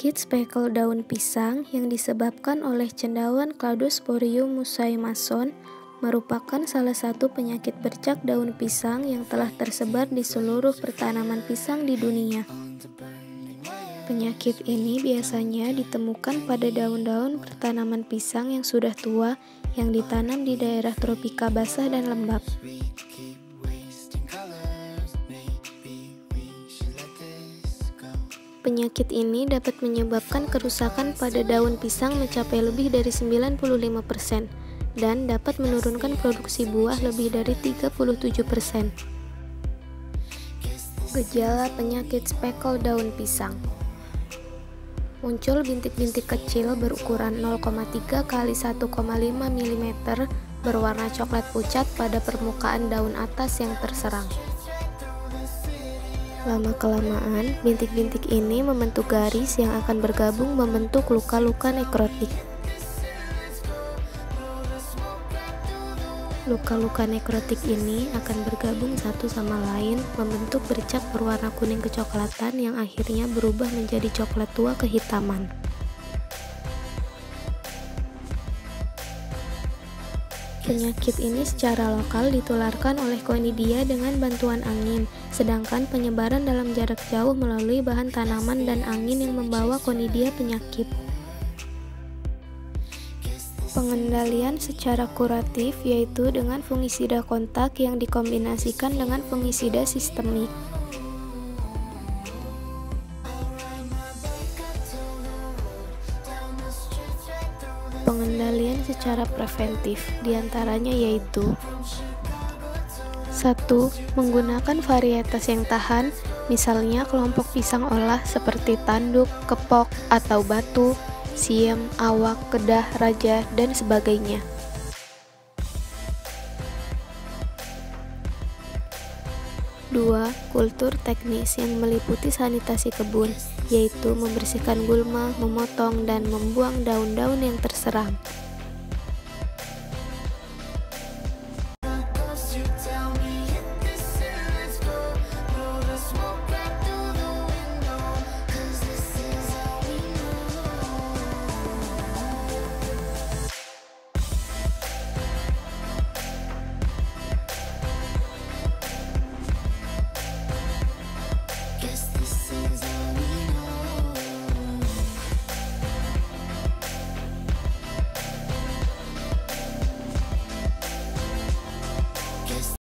Penyakit speckle daun pisang yang disebabkan oleh cendawan Cladosporium musaimason merupakan salah satu penyakit bercak daun pisang yang telah tersebar di seluruh pertanaman pisang di dunia. Penyakit ini biasanya ditemukan pada daun-daun pertanaman pisang yang sudah tua yang ditanam di daerah tropika basah dan lembab. Penyakit ini dapat menyebabkan kerusakan pada daun pisang mencapai lebih dari 95% dan dapat menurunkan produksi buah lebih dari 37%. Gejala penyakit speckle daun pisang. Muncul bintik-bintik kecil berukuran 0,3 x 1,5 mm berwarna coklat pucat pada permukaan daun atas yang terserang. Lama-kelamaan, bintik-bintik ini membentuk garis yang akan bergabung membentuk luka-luka nekrotik. Luka-luka nekrotik ini akan bergabung satu sama lain membentuk bercak berwarna kuning kecoklatan yang akhirnya berubah menjadi coklat tua kehitaman. Penyakit ini secara lokal ditularkan oleh Conidia dengan bantuan angin, sedangkan penyebaran dalam jarak jauh melalui bahan tanaman dan angin yang membawa Conidia penyakit. Pengendalian secara kuratif yaitu dengan fungisida kontak yang dikombinasikan dengan fungisida sistemik. Pengendalian secara preventif diantaranya yaitu 1. Menggunakan varietas yang tahan, misalnya kelompok pisang olah seperti tanduk, kepok, atau batu, siem, awak, kedah, raja, dan sebagainya. 2. Kultur teknis yang meliputi sanitasi kebun, yaitu membersihkan gulma, memotong, dan membuang daun-daun yang terserang.